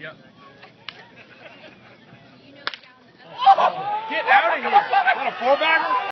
Yep. Get out of here. Is that a four-bagger?